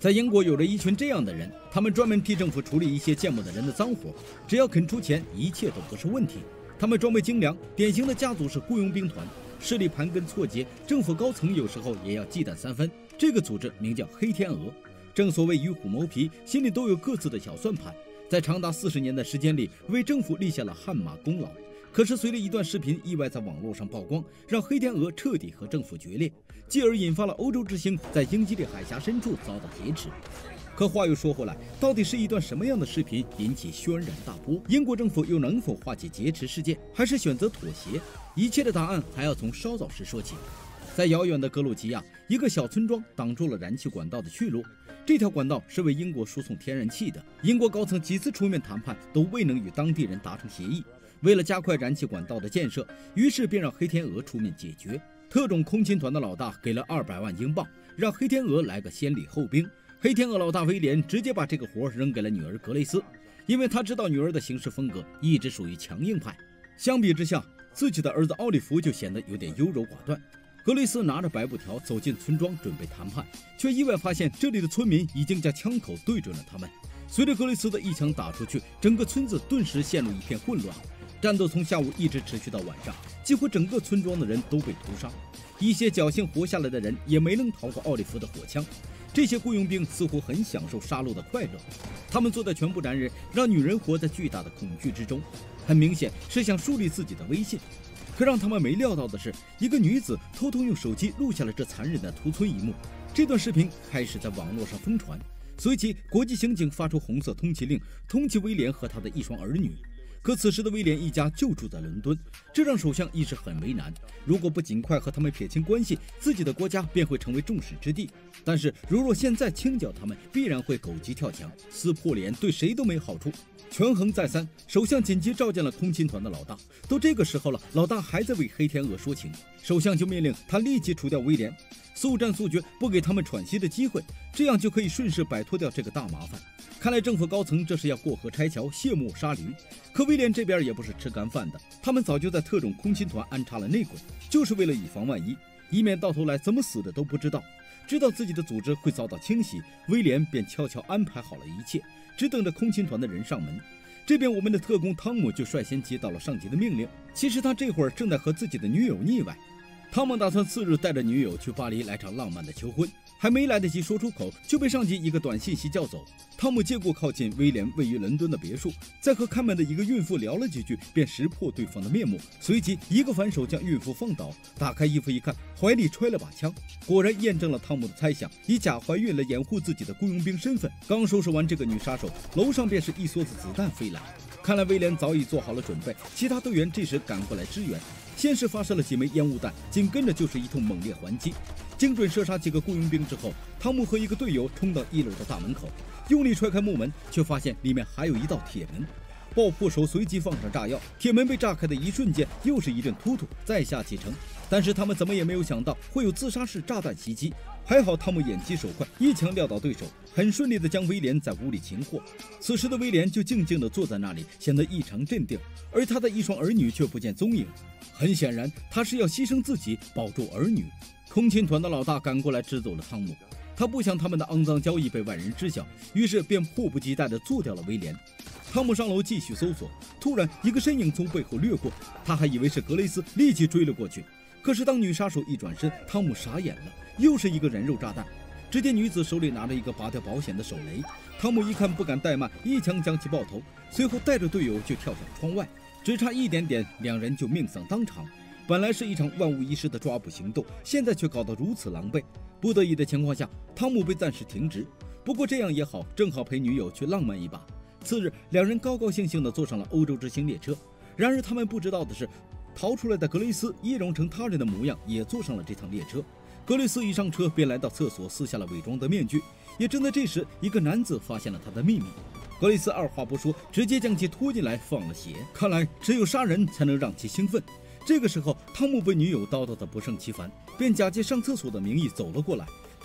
在英国有着一群这样的人，他们专门替政府处理一些见不得人的脏活，只要肯出钱，一切都不是问题。他们装备精良，典型的家族式雇佣兵团，势力盘根错节，政府高层有时候也要忌惮3分。这个组织名叫黑天鹅。正所谓与虎谋皮，心里都有各自的小算盘，在长达40年的时间里，为政府立下了汗马功劳。可是随着一段视频意外在网络上曝光，让黑天鹅彻底和政府决裂，继而引发了欧洲之星在英吉利海峡深处遭到劫持。可话又说回来，到底是一段什么样的视频引起轩然大波？英国政府又能否化解劫持事件，还是选择妥协？一切的答案还要从稍早时说起。在遥远的格鲁吉亚，一个小村庄挡住了燃气管道的去路。这条管道是为英国输送天然气的，英国高层几次出面谈判都未能与当地人达成协议。为了加快燃气管道的建设，于是便让黑天鹅出面解决。特种空勤团的老大给了200万英镑，让黑天鹅来个先礼后兵。黑天鹅老大威廉直接把这个活扔给了女儿格雷斯，因为他知道女儿的行事风格一直属于强硬派。相比之下，自己的儿子奥利弗就显得有点优柔寡断。格雷斯拿着白布条走进村庄准备谈判，却意外发现这里的村民已经将枪口对准了他们。随着格雷斯的一枪打出去，整个村子顿时陷入一片混乱。战斗从下午一直持续到晚上，几乎整个村庄的人都被屠杀，一些侥幸活下来的人也没能逃过奥利弗的火枪。这些雇佣兵似乎很享受杀戮的快乐，他们做的全部男人让女人活在巨大的恐惧之中，很明显是想树立自己的威信。可让他们没料到的是，一个女子偷偷用手机录下了这残忍的屠村一幕。这段视频开始在网络上疯传，随即国际刑警发出红色通缉令，通缉威廉和他的一双儿女。可此时的威廉一家就住在伦敦，这让首相一时很为难。如果不尽快和他们撇清关系，自己的国家便会成为众矢之的。但是如若现在清剿他们，必然会狗急跳墙，撕破脸，对谁都没好处。权衡再三，首相紧急召见了空勤团的老大。都这个时候了，老大还在为黑天鹅说情，首相就命令他立即除掉威廉，速战速决，不给他们喘息的机会，这样就可以顺势摆脱掉这个大麻烦。看来政府高层这是要过河拆桥，卸磨杀驴。可威廉这边也不是吃干饭的，他们早就在特种空勤团安插了内鬼，就是为了以防万一，以免到头来怎么死的都不知道。知道自己的组织会遭到清洗，威廉便悄悄安排好了一切，只等着空勤团的人上门。这边我们的特工汤姆就率先接到了上级的命令，其实他这会儿正在和自己的女友腻歪。汤姆打算次日带着女友去巴黎来场浪漫的求婚，还没来得及说出口，就被上级一个短信息叫走。汤姆借故靠近威廉位于伦敦的别墅，在和看门的一个孕妇聊了几句，便识破对方的面目，随即一个反手将孕妇放倒，打开衣服一看，怀里揣了把枪，果然验证了汤姆的猜想，以假怀孕来掩护自己的雇佣兵身份。刚收拾完这个女杀手，楼上便是一梭子子弹飞来，看来威廉早已做好了准备，其他队员这时赶过来支援。先是发射了几枚烟雾弹，紧跟着就是一通猛烈还击，精准射杀几个雇佣兵之后，汤姆和一个队友冲到1楼的大门口，用力踹开木门，却发现里面还有一道铁门。爆破手随即放上炸药，铁门被炸开的一瞬间，又是一阵突突，再下启程。但是他们怎么也没有想到会有自杀式炸弹袭击，还好汤姆眼疾手快，一枪撂倒对手，很顺利地将威廉在屋里擒获。此时的威廉就静静地坐在那里，显得异常镇定，而他的一双儿女却不见踪影。很显然，他是要牺牲自己保住儿女。空勤团的老大赶过来支走了汤姆，他不想他们的肮脏交易被外人知晓，于是便迫不及待地做掉了威廉。汤姆上楼继续搜索，突然一个身影从背后掠过，他还以为是格雷斯，立即追了过去。可是当女杀手一转身，汤姆傻眼了，又是一个人肉炸弹。只见女子手里拿着一个拔掉保险的手雷，汤姆一看不敢怠慢，一枪将其爆头，随后带着队友就跳向窗外，只差一点点，两人就命丧当场。本来是一场万无一失的抓捕行动，现在却搞得如此狼狈。不得已的情况下，汤姆被暂时停职。不过这样也好，正好陪女友去浪漫一把。次日，两人高高兴兴地坐上了欧洲之星列车。然而他们不知道的是，逃出来的格雷斯易容成他人的模样，也坐上了这趟列车。格雷斯一上车便来到厕所撕下了伪装的面具。也正在这时，一个男子发现了他的秘密。格雷斯二话不说，直接将其拖进来放了血。看来只有杀人才能让其兴奋。这个时候，汤姆被女友叨叨的不胜其烦，便假借上厕所的名义走了过来。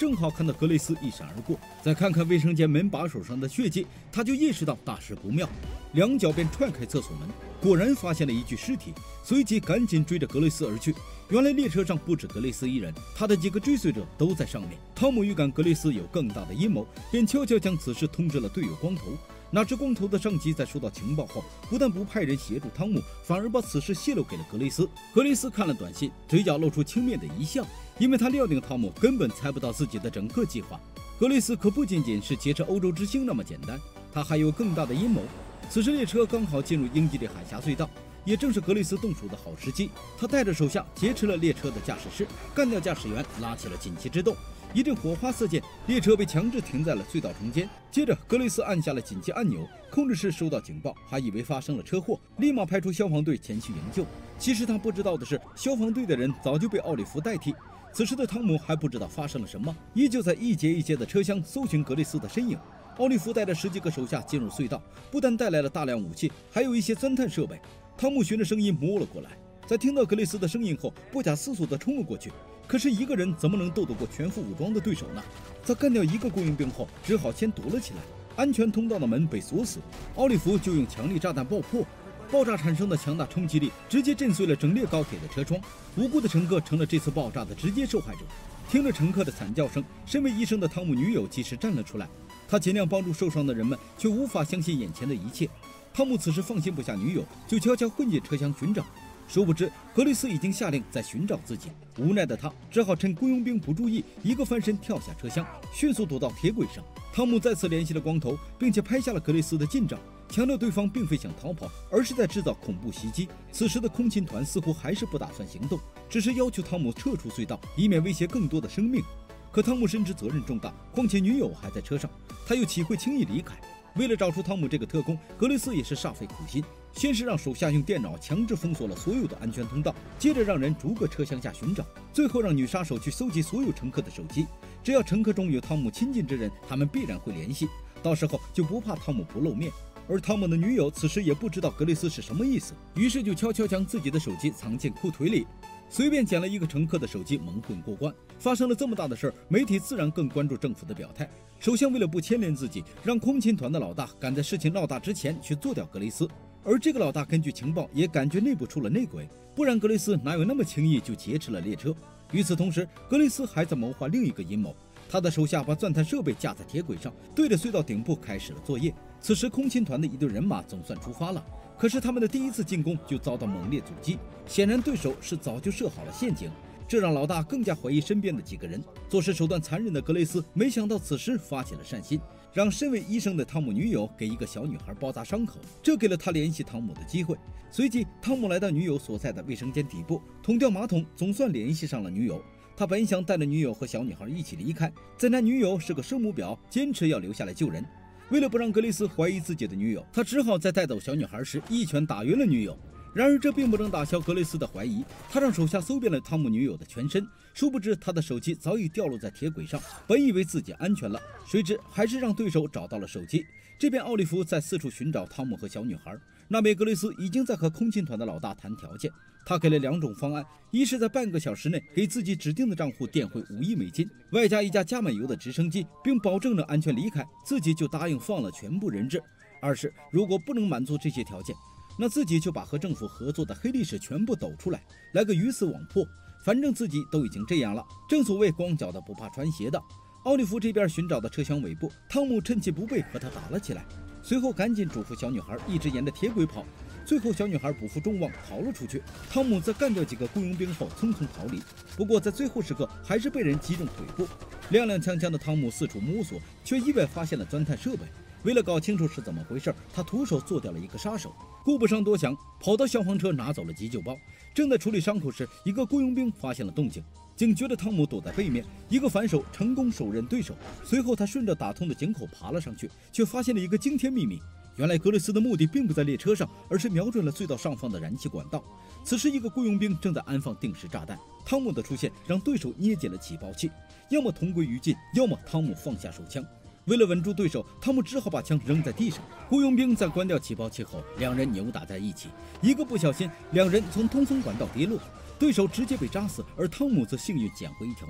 正好看到格雷斯一闪而过，再看看卫生间门把手上的血迹，他就意识到大事不妙，两脚便踹开厕所门，果然发现了一具尸体，随即赶紧追着格雷斯而去。原来列车上不止格雷斯一人，他的几个追随者都在上面。汤姆预感格雷斯有更大的阴谋，便悄悄将此事通知了队友光头。哪知光头的上级在收到情报后，不但不派人协助汤姆，反而把此事泄露给了格雷斯。格雷斯看了短信，嘴角露出轻蔑的一笑，因为他料定汤姆根本猜不到自己的整个计划。格雷斯可不仅仅是劫持欧洲之星那么简单，他还有更大的阴谋。此时列车刚好进入英吉利海峡隧道，也正是格雷斯动手的好时机。他带着手下劫持了列车的驾驶室，干掉驾驶员，拉起了紧急制动。一阵火花四溅，列车被强制停在了隧道中间。接着，格雷斯按下了紧急按钮，控制室收到警报，还以为发生了车祸，立马派出消防队前去营救。其实他不知道的是，消防队的人早就被奥利弗代替。此时的汤姆还不知道发生了什么，依旧在一节一节的车厢搜寻格雷斯的身影。奥利弗带着10几个手下进入隧道，不但带来了大量武器，还有一些钻探设备。汤姆循着声音摸了过来，在听到格雷斯的声音后，不假思索地冲了过去。可是一个人怎么能斗得过全副武装的对手呢？在干掉一个雇佣兵后，只好先躲了起来。安全通道的门被锁死，奥利弗就用强力炸弹爆破，爆炸产生的强大冲击力直接震碎了整列高铁的车窗，无辜的乘客成了这次爆炸的直接受害者。听着乘客的惨叫声，身为医生的汤姆女友及时站了出来，他尽量帮助受伤的人们，却无法相信眼前的一切。汤姆此时放心不下女友，就悄悄混进车厢寻找。殊不知，格雷斯已经下令在寻找自己。无奈的他只好趁雇佣兵不注意，一个翻身跳下车厢，迅速躲到铁轨上。汤姆再次联系了光头，并且拍下了格雷斯的近照，强调对方并非想逃跑，而是在制造恐怖袭击。此时的空勤团似乎还是不打算行动，只是要求汤姆撤出隧道，以免威胁更多的生命。可汤姆深知责任重大，况且女友还在车上，他又岂会轻易离开？为了找出汤姆这个特工，格雷斯也是煞费苦心。先是让手下用电脑强制封锁了所有的安全通道，接着让人逐个车厢下寻找，最后让女杀手去搜集所有乘客的手机。只要乘客中有汤姆亲近之人，他们必然会联系，到时候就不怕汤姆不露面。而汤姆的女友此时也不知道格雷斯是什么意思，于是就悄悄将自己的手机藏进裤腿里，随便捡了一个乘客的手机蒙混过关。发生了这么大的事儿，媒体自然更关注政府的表态。首相为了不牵连自己，让空勤团的老大赶在事情闹大之前去做掉格雷斯。而这个老大根据情报也感觉内部出了内鬼，不然格雷斯哪有那么轻易就劫持了列车？与此同时，格雷斯还在谋划另一个阴谋。他的手下把钻探设备架在铁轨上，对着隧道顶部开始了作业。此时，空勤团的一队人马总算出发了，可是他们的第一次进攻就遭到猛烈阻击，显然对手是早就设好了陷阱。这让老大更加怀疑身边的几个人。做事手段残忍的格雷斯没想到此时发起了善心，让身为医生的汤姆女友给一个小女孩包扎伤口，这给了他联系汤姆的机会。随即，汤姆来到女友所在的卫生间底部，捅掉马桶，总算联系上了女友。他本想带着女友和小女孩一起离开，再那女友是个圣母婊，坚持要留下来救人。为了不让格雷斯怀疑自己的女友，他只好在带走小女孩时一拳打晕了女友。然而这并不能打消格雷斯的怀疑，他让手下搜遍了汤姆女友的全身，殊不知他的手机早已掉落在铁轨上，本以为自己安全了，谁知还是让对手找到了手机。这边奥利弗在四处寻找汤姆和小女孩，那边格雷斯已经在和空勤团的老大谈条件，他给了2种方案，一是在半个小时内给自己指定的账户垫回5亿美金，外加一架加满油的直升机，并保证了安全离开，自己就答应放了全部人质；二是如果不能满足这些条件，那自己就把和政府合作的黑历史全部抖出来，来个鱼死网破。反正自己都已经这样了，正所谓光脚的不怕穿鞋的。奥利弗这边寻找的车厢尾部，汤姆趁其不备和他打了起来，随后赶紧嘱咐小女孩一直沿着铁轨跑。最后小女孩不负众望逃了出去，汤姆在干掉几个雇佣兵后匆匆逃离，不过在最后时刻还是被人击中腿部。踉踉跄跄的汤姆四处摸索，却意外发现了钻探设备。为了搞清楚是怎么回事，他徒手做掉了一个杀手，顾不上多想，跑到消防车拿走了急救包。正在处理伤口时，一个雇佣兵发现了动静，警觉的汤姆躲在背面，一个反手成功手刃对手。随后他顺着打通的井口爬了上去，却发现了一个惊天秘密。原来格雷斯的目的并不在列车上，而是瞄准了隧道上方的燃气管道。此时一个雇佣兵正在安放定时炸弹，汤姆的出现让对手捏紧了起爆器，要么同归于尽，要么汤姆放下手枪。为了稳住对手，汤姆只好把枪扔在地上。雇佣兵在关掉起爆器后，两人扭打在一起，一个不小心，两人从通风管道跌落，对手直接被扎死，而汤姆则幸运捡回一条命。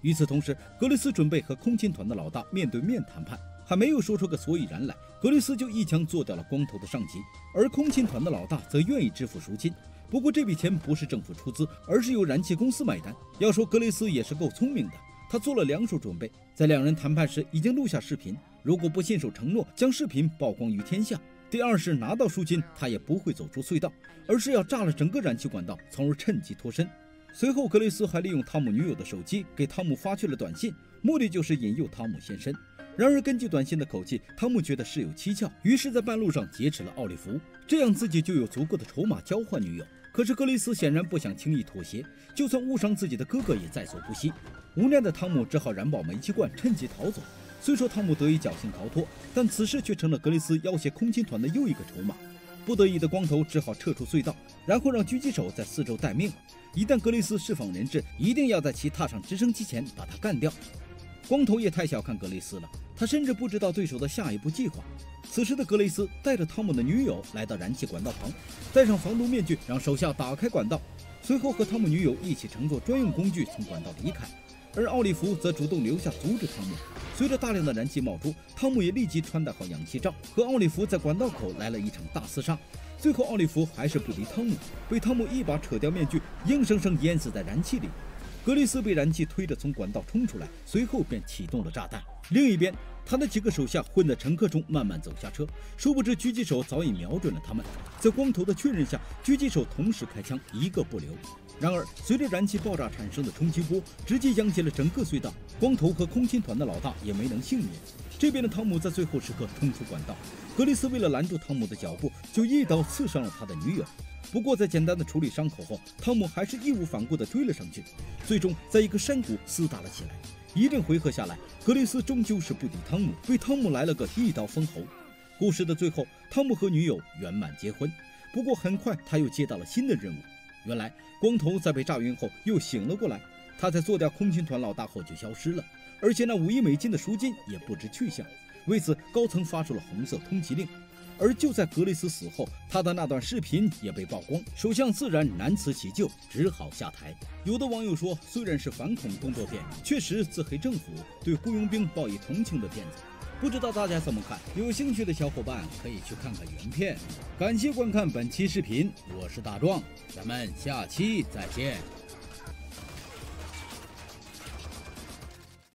与此同时，格雷斯准备和空勤团的老大面对面谈判，还没有说出个所以然来，格雷斯就一枪做掉了光头的上级，而空勤团的老大则愿意支付赎金。不过这笔钱不是政府出资，而是由燃气公司买单。要说格雷斯也是够聪明的，他做了2手准备，在2人谈判时已经录下视频，如果不信守承诺将视频曝光于天下。第二是拿到赎金，他也不会走出隧道，而是要炸了整个燃气管道，从而趁机脱身。随后格雷斯还利用汤姆女友的手机给汤姆发去了短信，目的就是引诱汤姆现身。然而根据短信的口气，汤姆觉得事有蹊跷，于是在半路上劫持了奥利弗，这样自己就有足够的筹码交换女友。可是格雷斯显然不想轻易妥协，就算误伤自己的哥哥也在所不惜。无奈的汤姆只好燃爆煤气罐，趁机逃走。虽说汤姆得以侥幸逃脱，但此事却成了格雷斯要挟空勤团的又一个筹码。不得已的光头只好撤出隧道，然后让狙击手在四周待命。一旦格雷斯释放人质，一定要在其踏上直升机前把他干掉。光头也太小看格雷斯了，他甚至不知道对手的下一步计划。此时的格雷斯带着汤姆的女友来到燃气管道旁，戴上防毒面具，让手下打开管道，随后和汤姆女友一起乘坐专用工具从管道离开。而奥利弗则主动留下阻止汤姆。随着大量的燃气冒出，汤姆也立即穿戴好氧气罩，和奥利弗在管道口来了一场大厮杀。最后奥利弗还是不敌汤姆，被汤姆一把扯掉面具，硬生生淹死在燃气里。格雷斯被燃气推着从管道冲出来，随后便启动了炸弹。另一边，他的几个手下混在乘客中慢慢走下车，殊不知狙击手早已瞄准了他们。在光头的确认下，狙击手同时开枪，一个不留。然而，随着燃气爆炸产生的冲击波直接殃及了整个隧道，光头和空勤团的老大也没能幸免。这边的汤姆在最后时刻冲出管道，格雷斯为了拦住汤姆的脚步，就一刀刺伤了他的女友。不过在简单的处理伤口后，汤姆还是义无反顾地追了上去，最终在一个山谷厮打了起来。一阵回合下来，格雷斯终究是不敌汤姆，被汤姆来了个一刀封喉。故事的最后，汤姆和女友圆满结婚。不过很快他又接到了新的任务。原来光头在被炸晕后又醒了过来，他在做掉空勤团老大后就消失了，而且那$5亿的赎金也不知去向。为此高层发出了红色通缉令。而就在格雷斯死后，他的那段视频也被曝光，首相自然难辞其咎，只好下台。有的网友说，虽然是反恐动作片，确实自黑政府，对雇佣兵报以同情的片子。不知道大家怎么看？有兴趣的小伙伴可以去看看原片。感谢观看本期视频，我是大壮，咱们下期再见。